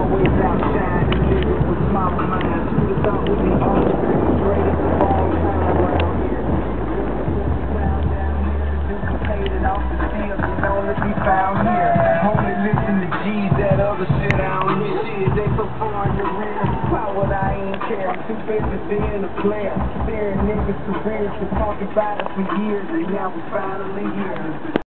always outshining, living with small minds. Who'd have thought we'd be all the greatest of all time around here? Found down here, duplicated off the field, and only be found here. Only listen to G's, that other shit I don't hear. Shit, they so far in the rear. Why would I ain't care? I'm too busy being a player. Staring niggas careers, been talking about it for years, and now we finally here.